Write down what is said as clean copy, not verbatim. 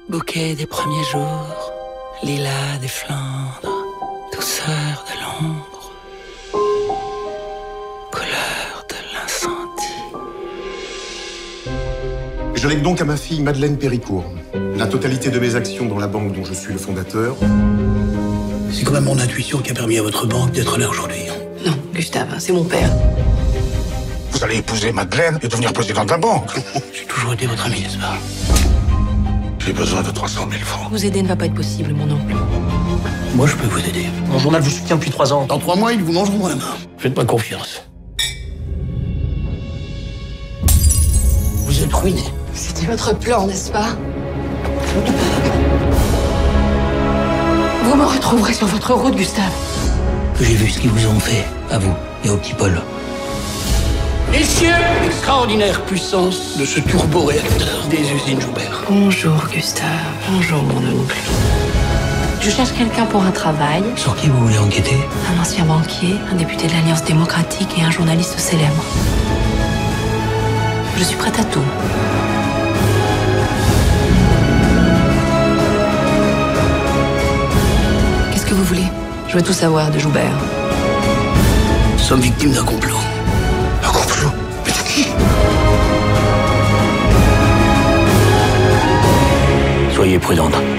Bouquet des premiers jours, lilas des Flandres, douceur de l'ombre, couleur de l'incendie. Je lègue donc à ma fille Madeleine Péricourt la totalité de mes actions dans la banque dont je suis le fondateur. C'est quand même mon intuition qui a permis à votre banque d'être là aujourd'hui. Non, Gustave, c'est mon père. Vous allez épouser Madeleine et devenir président de la banque. J'ai toujours été votre ami, n'est-ce pas? J'ai besoin de 300 000 francs. Vous aider ne va pas être possible, mon oncle. Moi, je peux vous aider. Mon journal vous soutient depuis 3 ans. Dans 3 mois, ils vous mangeront la main. Faites-moi confiance. Vous êtes ruiné. C'était votre plan, n'est-ce pas? Vous me retrouverez sur votre route, Gustave. J'ai vu ce qu'ils vous ont fait, à vous et au petit Paul. Messieurs, extraordinaire puissance de ce turbo-réacteur des usines Joubert. Bonjour, Gustave. Bonjour, mon oncle. Je cherche quelqu'un pour un travail. Sur qui vous voulez enquêter? Un ancien banquier, un député de l'Alliance démocratique et un journaliste célèbre. Je suis prête à tout. Qu'est-ce que vous voulez? Je veux tout savoir de Joubert. Nous sommes victimes d'un complot. Un complot? Mais de qui? Soyez prudente.